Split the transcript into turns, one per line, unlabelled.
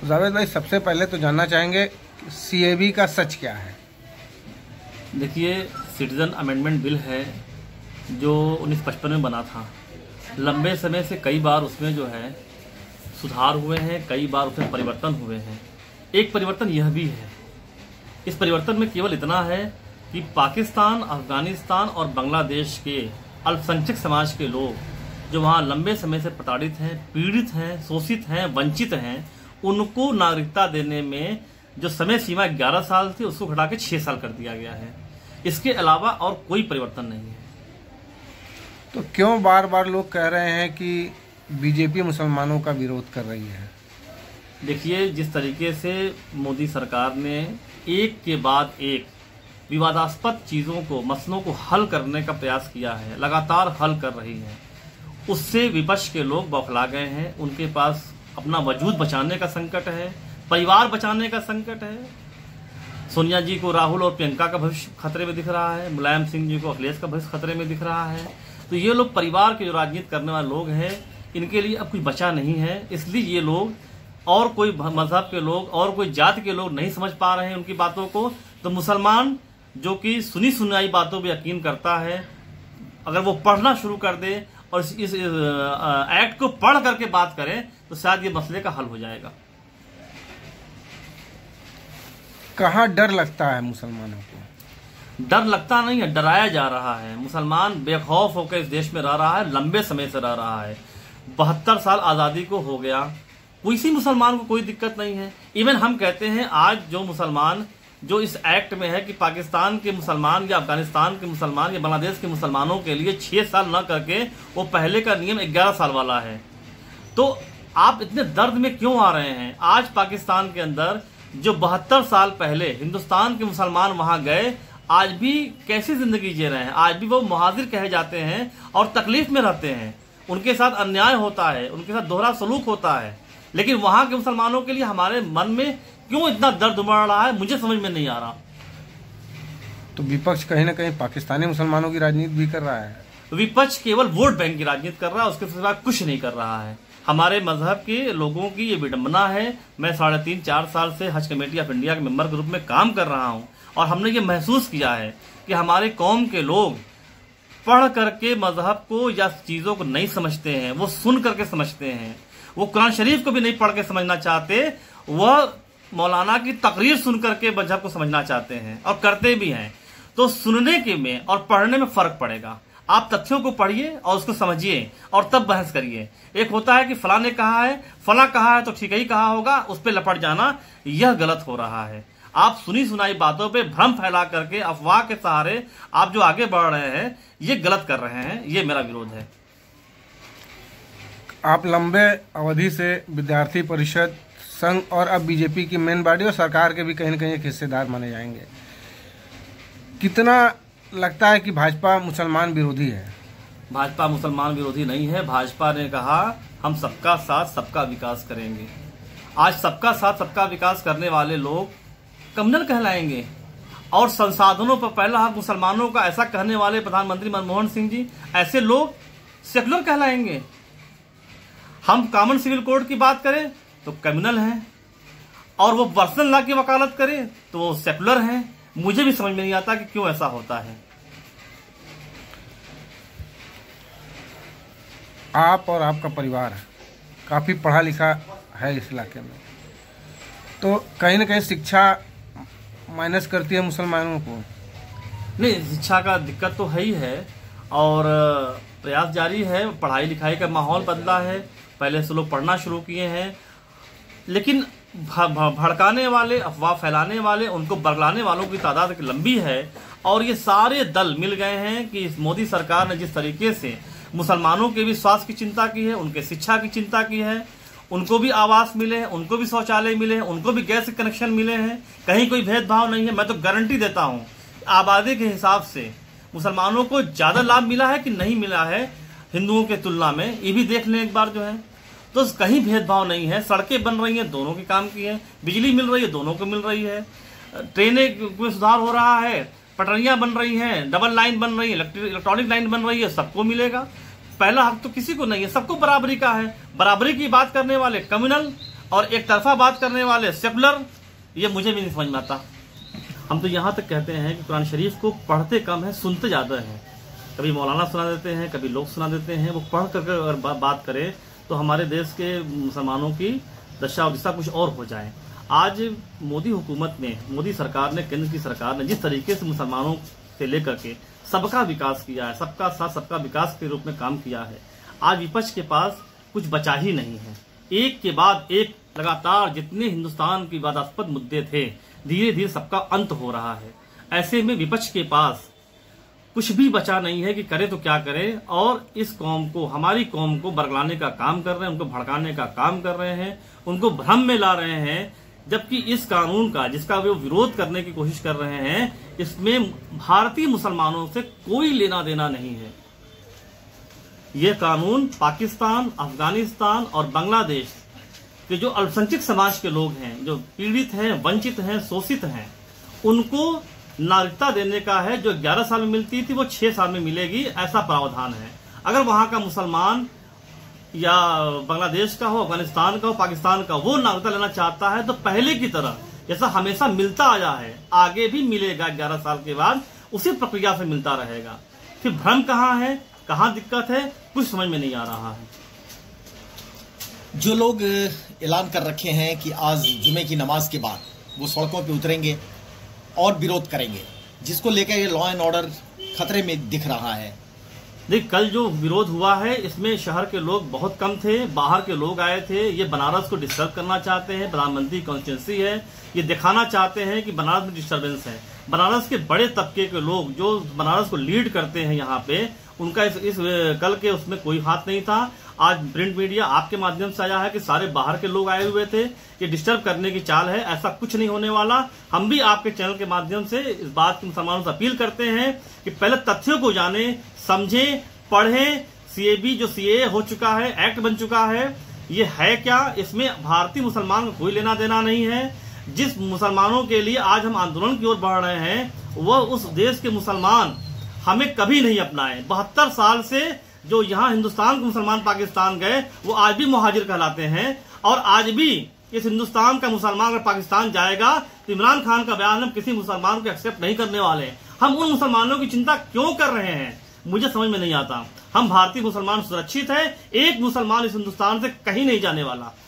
जावेद भाई, सबसे पहले तो जानना चाहेंगे सीएबी का सच क्या है?
देखिए, सिटीजन अमेंडमेंट बिल है जो 1955 में बना था। लंबे समय से कई बार उसमें जो है सुधार हुए हैं, कई बार उसमें परिवर्तन हुए हैं। एक परिवर्तन यह भी है, इस परिवर्तन में केवल इतना है कि पाकिस्तान, अफगानिस्तान और बांग्लादेश के अल्पसंख्यक समाज के लोग जो वहाँ लंबे समय से प्रताड़ित हैं, पीड़ित हैं, शोषित हैं, वंचित हैं, उनको नागरिकता देने में जो समय सीमा 11 साल थी उसको घटा के 6 साल कर दिया गया है। इसके अलावा और कोई परिवर्तन नहीं है।
तो क्यों बार बार लोग कह रहे हैं कि बीजेपी मुसलमानों का विरोध कर रही है?
देखिए, जिस तरीके से मोदी सरकार ने एक के बाद एक विवादास्पद चीज़ों को, मसलों को हल करने का प्रयास किया है, लगातार हल कर रही है, उससे विपक्ष के लोग बौखला गए हैं। उनके पास अपना वजूद बचाने का संकट है, परिवार बचाने का संकट है। सोनिया जी को राहुल और प्रियंका का भविष्य खतरे में दिख रहा है, मुलायम सिंह जी को अखिलेश का भविष्य खतरे में दिख रहा है। तो ये लोग परिवार के जो राजनीति करने वाले लोग हैं, इनके लिए अब कुछ बचा नहीं है। इसलिए ये लोग और कोई मजहब के लोग और कोई जाति के लोग नहीं समझ पा रहे हैं उनकी बातों को। तो मुसलमान जो कि सुनी सुनाई बातों पर यकीन करता है, अगर वो पढ़ना शुरू कर दे और इस एक्ट को पढ़ करके बात करें तो शायद ये मसले का हल हो जाएगा।
कहाँ डर लगता है मुसलमानों को?
डर लगता नहीं है, डराया जा रहा है। मुसलमान बेखौफ होकर इस देश में रह रहा है, लंबे समय से रह रहा है। 72 साल आज़ादी को हो गया, किसी मुसलमान को कोई दिक्कत नहीं है। इवन हम कहते हैं आज जो मुसलमान जो इस एक्ट में है कि पाकिस्तान के मुसलमान या अफगानिस्तान के मुसलमान या बांग्लादेश के मुसलमानों के लिए 6 साल न करके वो पहले का नियम 11 साल वाला है। तो आप इतने दर्द में क्यों आ रहे हैं? आज पाकिस्तान के अंदर जो 72 साल पहले हिंदुस्तान के मुसलमान वहां गए, आज भी कैसी जिंदगी जी रहे हैं। आज भी वो मुहाजिर कहे जाते हैं और तकलीफ में रहते हैं, उनके साथ अन्याय होता है, उनके साथ दोहरा सलूक होता है। लेकिन वहां के मुसलमानों के लिए हमारे मन में क्यों इतना दर्द उमड़ रहा है, मुझे समझ में नहीं आ रहा।
तो विपक्ष कहीं ना कहीं पाकिस्तानी मुसलमानों की राजनीति भी कर रहा है।
विपक्ष केवल वोट बैंक की राजनीति कर रहा है, उसके सिवा कुछ नहीं कर रहा है। हमारे मजहब के लोगों की ये विडंबना है। मैं 3.5-4 साल से हज कमेटी ऑफ इंडिया के मेंबर के रूप में काम कर रहा हूं और हमने ये महसूस किया है कि हमारे कौम के लोग पढ़ करके मजहब को या चीजों को नहीं समझते हैं, वो सुन करके समझते हैं। वो कुरान शरीफ को भी नहीं पढ़ के समझना चाहते, वह मौलाना की तकरीर सुन करके मजहब को समझना चाहते हैं और करते भी हैं। तो सुनने के में और पढ़ने में फर्क पड़ेगा। आप तथ्यों को पढ़िए और उसको समझिए और तब बहस करिए। एक होता है कि फला ने कहा है, फला कहा है तो ठीक ही कहा होगा, उस पर लपट जाना, यह गलत हो रहा है। आप सुनी सुनाई बातों पे भ्रम फैला करके अफवाह के सहारे आप जो आगे बढ़ रहे हैं, ये गलत कर रहे हैं। ये मेरा विरोध है।
आप लंबे अवधि से विद्यार्थी परिषद, संघ और अब बीजेपी की मेन बॉडी और सरकार के भी कहीं न कहीं एक हिस्सेदार माने जाएंगे। कितना लगता है कि भाजपा मुसलमान विरोधी है?
भाजपा मुसलमान विरोधी नहीं है। भाजपा ने कहा हम सबका साथ सबका विकास करेंगे। आज सबका साथ सबका विकास करने वाले लोग कम्युनल कहलाएंगे और संसाधनों पर पहला हक मुसलमानों का ऐसा कहने वाले प्रधानमंत्री मनमोहन सिंह जी, ऐसे लोग सेकुलर कहलाएंगे। हम कॉमन सिविल कोड की बात करें तो कम्युनल हैं और वो पर्सनल लॉ की वकालत करें तो वो सेकुलर हैं। मुझे भी समझ में नहीं आता कि क्यों ऐसा होता है।
आप और आपका परिवार काफ़ी पढ़ा लिखा है इस इलाके में, तो कहीं ना कहीं शिक्षा माइनस करती है मुसलमानों को?
नहीं, शिक्षा का दिक्कत तो है ही है और प्रयास जारी है। पढ़ाई लिखाई का माहौल बदला है, पहले से लोग पढ़ना शुरू किए हैं, लेकिन भड़काने वाले, अफवाह फैलाने वाले, उनको बरगलाने वालों की तादाद लंबी है। और ये सारे दल मिल गए हैं कि इस मोदी सरकार ने जिस तरीके से मुसलमानों के भी स्वास्थ्य की चिंता की है, उनके शिक्षा की चिंता की है, उनको भी आवास मिले हैं, उनको भी शौचालय मिले हैं, उनको भी गैस कनेक्शन मिले हैं, कहीं कोई भेदभाव नहीं है। मैं तो गारंटी देता हूँ आबादी के हिसाब से मुसलमानों को ज्यादा लाभ मिला है कि नहीं मिला है हिंदुओं के तुलना में, ये भी देख लें एक बार जो है। तो कहीं भेदभाव नहीं है। सड़कें बन रही हैं, दोनों के काम की है। बिजली मिल रही है, दोनों को मिल रही है। ट्रेनें में सुधार हो रहा है, पटरियां बन रही हैं, डबल लाइन बन रही है, इलेक्ट्रॉनिक लाइन बन रही है, सबको मिलेगा। पहला हक तो किसी को नहीं है, सबको बराबरी का है। बराबरी की बात करने वाले कम्युनल और एक तरफा बात करने वाले सेकुलर, ये मुझे भी नहीं समझ में आता। हम तो यहाँ तक कहते हैं कि कुरान शरीफ को पढ़ते कम है, सुनते ज़्यादा है। कभी मौलाना सुना देते हैं, कभी लोग सुना देते हैं। वो पढ़ कर अगर बात करें तो हमारे देश के मुसलमानों की दशा और दिशा कुछ और हो जाए। आज मोदी हुकूमत ने, मोदी सरकार ने, केंद्र की सरकार ने जिस तरीके से मुसलमानों से लेकर के सबका विकास किया है, सबका साथ सबका विकास के रूप में काम किया है, आज विपक्ष के पास कुछ बचा ही नहीं है। एक के बाद एक लगातार जितने हिंदुस्तान की विवादास्पद मुद्दे थे, धीरे धीरे सबका अंत हो रहा है। ऐसे में विपक्ष के पास कुछ भी बचा नहीं है कि करे तो क्या करे, और इस कौम को, हमारी कौम को बरगलाने का काम कर रहे हैं, उनको भड़काने का काम कर रहे हैं, उनको भ्रम में ला रहे हैं। जबकि इस कानून का, जिसका वे विरोध करने की कोशिश कर रहे हैं, इसमें भारतीय मुसलमानों से कोई लेना देना नहीं है। ये कानून पाकिस्तान, अफगानिस्तान और बांग्लादेश के जो अल्पसंख्यक समाज के लोग हैं, जो पीड़ित हैं, वंचित हैं, शोषित हैं, उनको नागरिकता देने का है। जो 11 साल में मिलती थी वो 6 साल में मिलेगी, ऐसा प्रावधान है। अगर वहां का मुसलमान या बांग्लादेश का हो, अफगानिस्तान का हो, पाकिस्तान का, वो नागरिकता लेना चाहता है तो पहले की तरह जैसा हमेशा मिलता आया है, आगे भी मिलेगा। 11 साल के बाद उसी प्रक्रिया से मिलता रहेगा। फिर भ्रम कहाँ है, कहाँ दिक्कत है, कुछ समझ में नहीं आ रहा है।
जो लोग ऐलान कर रखे हैं कि आज जुमे की नमाज के बाद वो सड़कों पे उतरेंगे और विरोध करेंगे, जिसको लेकर ये लॉ एंड ऑर्डर खतरे में दिख रहा है।
देख, कल जो विरोध हुआ है इसमें शहर के लोग बहुत कम थे, बाहर के लोग आए थे। ये बनारस को डिस्टर्ब करना चाहते हैं, प्रधानमंत्री कॉन्स्टिट्यूंसी है, ये दिखाना चाहते हैं कि बनारस में डिस्टर्बेंस है। बनारस के बड़े तबके के लोग जो बनारस को लीड करते हैं यहाँ पे, उनका इस कल के उसमें कोई हाथ नहीं था। आज प्रिंट मीडिया आपके माध्यम से आया है कि सारे बाहर के लोग आए हुए थे, ये डिस्टर्ब करने की चाल है। ऐसा कुछ नहीं होने वाला। हम भी आपके चैनल के माध्यम से इस बात की मुसलमानों से अपील करते हैं कि पहले तथ्यों को जाने, समझें, पढ़ें। सीएबी जो सीए हो चुका है, एक्ट बन चुका है, ये है क्या, इसमें भारतीय मुसलमान को कोई लेना देना नहीं है। जिस मुसलमानों के लिए आज हम आंदोलन की ओर बढ़ रहे हैं, वह उस देश के मुसलमान हमें कभी नहीं अपनाए। 72 साल से जो यहाँ हिंदुस्तान के मुसलमान पाकिस्तान गए, वो आज भी मुहाजिर कहलाते हैं। और आज भी इस हिंदुस्तान का मुसलमान अगर पाकिस्तान जाएगा तो इमरान खान का बयान हम किसी मुसलमान को एक्सेप्ट नहीं करने वाले। हम उन मुसलमानों की चिंता क्यों कर रहे हैं, मुझे समझ में नहीं आता। हम भारतीय मुसलमान सुरक्षित है, एक मुसलमान इस हिंदुस्तान से कहीं नहीं जाने वाला।